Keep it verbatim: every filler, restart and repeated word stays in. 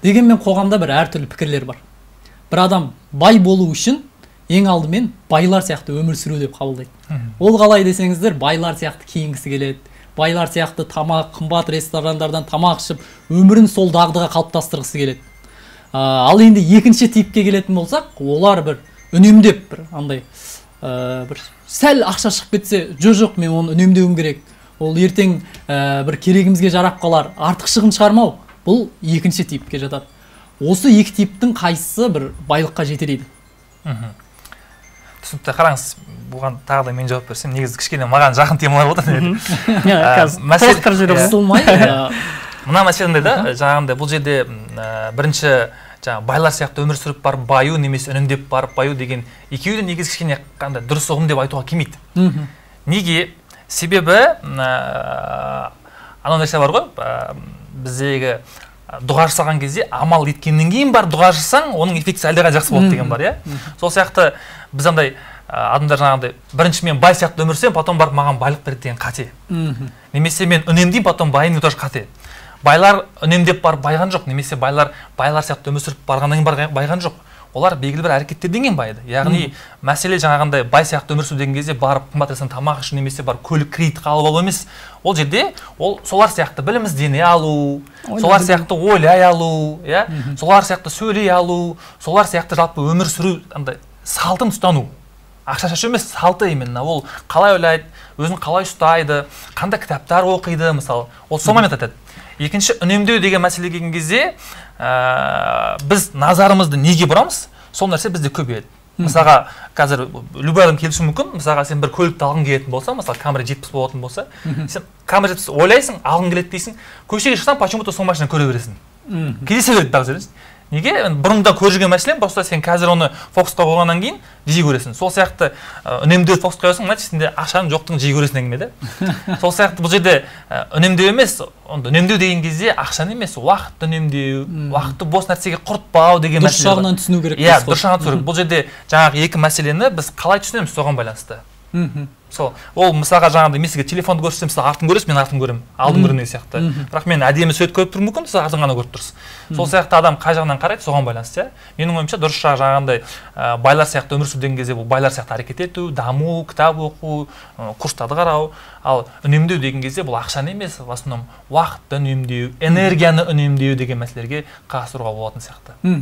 Дегенмен қоғамда бір әртүрлі пікірлер бар. Бір адам бай болу үшін ең алдымен байлар сияқты өмір сүру деп қабылдайды. Ол қалай десеңіздер, байлар сияқты киінгісі келеді. Байлар сияқты тамақ, қымбат ресторандардан тамақ ішіп, өмірін сол дағдыға қалыптастырғысы келеді. Ал енді екінші типке келетін болсақ, олар бір үнемдеп бір андай бір сәл ақша шығып кетсе, жоқ, мен оны үнемдеуім керек. Ол ертең бір керегімізге жарап қалар, артық шығын шығармау. Бұл екінші типке жатады. Осы екі типтің қайсысы бір байлыққа жетелейді? Түсінікті, қараңыз, бұған тағы да мен жауап берсем, негізі кішкене маған жақын темалар болады. Мына мәселенде да, жаңағындай бұл жерде бірінші байлар сияқты өмір сүріп барып баю, немесе үнемдеп барып баю деген екеуі де негізі кішкене дұрыс ұғым деп айтуға келмейді. Неге? Себебі анау нәрсе бар ғой, біздегі дұға жасаған кезде амал еткеннен кейін бар дұға жасаң, оның эффектісі әлдеқайда жақсы болады деген бар, иә? Сол сияқты біз андай адамдар жаңағындай бірінші мен бай сияқты өмір сүремін, потом барып маған байлық береді деген қате. Немесе мен үнемдеймін, потом байымын, тоже қате. Байлар үнемдеп барып байған жоқ, немесе байлар байлар сияқты өмір сүріп барғаннан кейін байған жоқ. Олар белгілі бір әрекеттерден кейін байды. Яғни мәселе жаңағындай бай сияқты өмір сүру деген кезде барып қымбат ресторан тамақ ішу немесе барып көлік кредит алып алу емес. Ол жерде ол солар сияқты білім іздене алу, солар сияқты ойлай алу, иә? Солар сияқты сөйлей алу, солар сияқты жалпы өмір сүру андай салтын ұстану. Ақша шашу емес, салты именно. Ол қалай ойлайды, өзін қалай ұстайды, қандай кітаптар оқиды, мысалы. Ол сол момент айтады. Екінші, үнемдеу деген мәселе келген кезде біз назарымызды неге бұрамыз, сол нәрсе бізде көбейеді. Мысалға, қазір любой адам келісуі мүмкін, мысалға сен бір көлікті алғың келетін болса, мысалы камера жетпіс болатын болса, сен камера жетпіс ойлайсың, алғың келеді дейсің, көшеге шықсаң, почему-то сол машинаны көре бересің. Кездесе береді дағы жеріңіз. Неге? Бұрында көріп жүрген мәселен, просто сен қазір оны фокусқа қойғаннан кейін жиі көресің. Сол сияқты үнемдеу фокусқа қойсаң, значит, сенде ақшаның жоқтығын жиі көресің әңгіме да. Сол сияқты бұл жерде үнемдеу емес, үнемдеу деген кезде ақшаны емес, уақытты үнемдеу, уақытты бос нәрсеге құртпау деген мәселе. Дұрыс жағынан түсіну керек. Иә, дұрыс жағынан түсіну керек. Бұл жерде жаңағы екі мәселені біз қалай түсінеміз, соған байланысты. Сол, ол мысалға жаңағыдай мен сізге телефонды көрсетсем, сіз артын көресіз, мен артын көремін, алдын көрем деген сияқты. Бірақ мен әдемі сурет көріп тұрмын мүмкін, сіз артын ғана көріп тұрсыз. Сол сияқты адам қай жағынан қарайды, соған байланысты, иә. Менің ойымша дұрыс жағы жаңағындай байлар сияқты өмір сүру деген кезде бұл байлар сияқты әрекет ету, даму, кітап оқу, курстарды қарау, ал үнемдеу деген кезде бұл ақшаны емес, в основном уақытты үнемдеу, энергияны үнемдеу деген мәселелерге қатыстыруға болатын сияқты.